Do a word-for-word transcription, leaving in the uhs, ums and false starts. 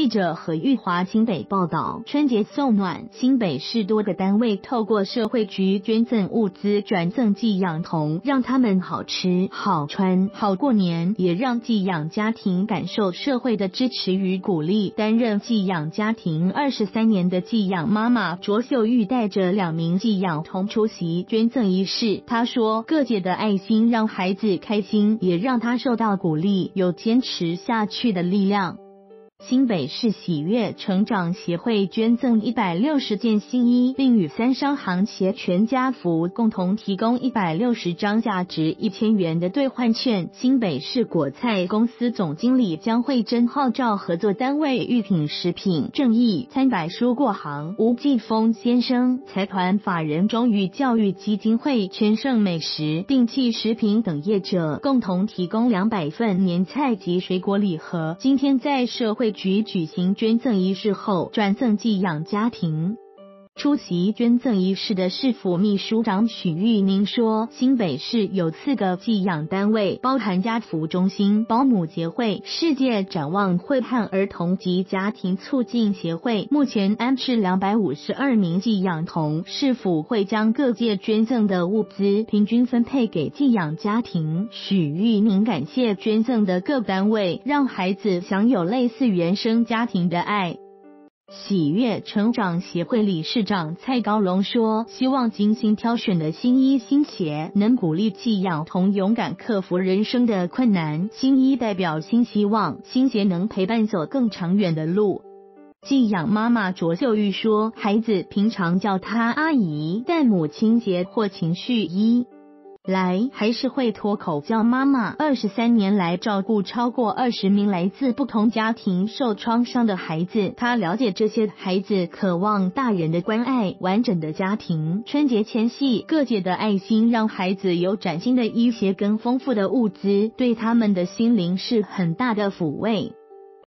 记者何玉华新北报道，春节送暖，新北市多个单位透过社会局捐赠物资转赠寄养童，让他们好吃、好穿、好过年，也让寄养家庭感受社会的支持与鼓励。担任寄养家庭二十三年的寄养妈妈卓秀玉带着两名寄养童出席捐赠仪式。她说，各界的爱心让孩子开心，也让她受到鼓励，有坚持下去的力量。新北市喜悦成长协会捐赠一百六十件新衣，并与三商行协全家福共同提供一百六十张价值一千元的兑换券。新北市果菜公司总经理江慧珍号召合作单位玉品食品、正义餐百蔬果行、吴继峰先生财团法人中裕教育基金会、全盛美食、定器食品等业者共同提供两百份年菜及水果礼盒。今天在社会局举行捐赠仪式后，转赠寄养家庭。出席捐赠仪式的市府秘书长许玉宁说，新北市有四个寄养单位，包含家福中心、保姆协会、世界展望会和儿童及家庭促进协会，目前安置两百五十二名寄养童。市府会将各界捐赠的物资平均分配给寄养家庭。许玉宁感谢捐赠的各单位，让孩子享有类似原生家庭的爱。喜悦成长协会理事长蔡高龙说，希望精心挑选的新衣新鞋能鼓励寄养童勇敢克服人生的困难，新衣代表新希望，新鞋能陪伴走更长远的路。寄养妈妈卓秀玉说，孩子平常叫她阿姨，但母亲节或情绪一来还是会脱口叫妈妈。二十三年来照顾超过二十名来自不同家庭受创伤的孩子，她了解这些孩子渴望大人的关爱，完整的家庭。春节前夕，各界的爱心让孩子有崭新的衣鞋跟丰富的物资，对他们的心灵是很大的抚慰。